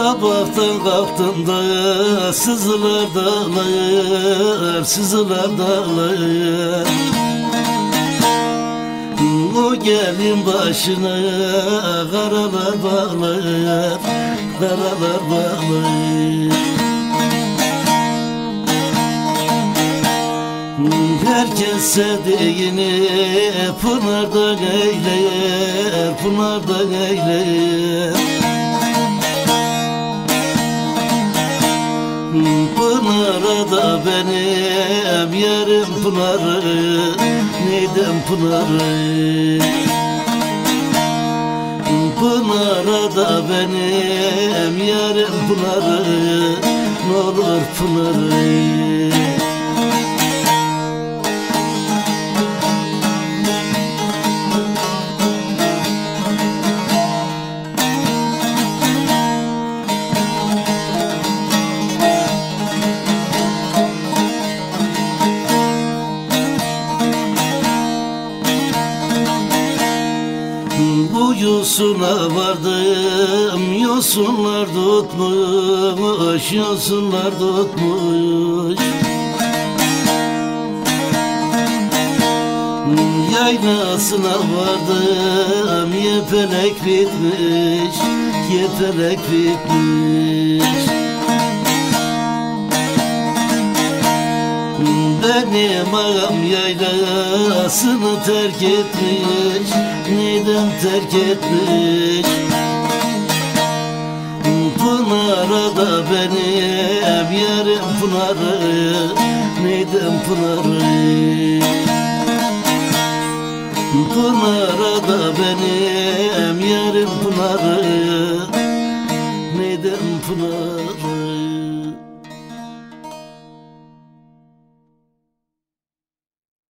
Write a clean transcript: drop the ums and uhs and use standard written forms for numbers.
Sabahtan kalktım da sızılar dağlar, sızılar dağlar. O gelin başına karalar bağlar, karalar bağlar. Herkes sevdiğini pınardan eyler, pınardan eyler. Pınar'a da benim yarım pınarı, neyden pınarı? Pınar'a da benim yarım pınarı, ne olur pınarı? Bu yosuna vardım, yosunlar tutmuş, yosunlar tutmuş. Yaylasına vardım, yepelek bitmiş, yepelek bitmiş. Benim ağam yaylasını terk etmiş, neden terk etmiş? Pınar'a da benim yarım pınarı, neden pınarı? Pınar'a da benim yarım pınarı, neden pınarı?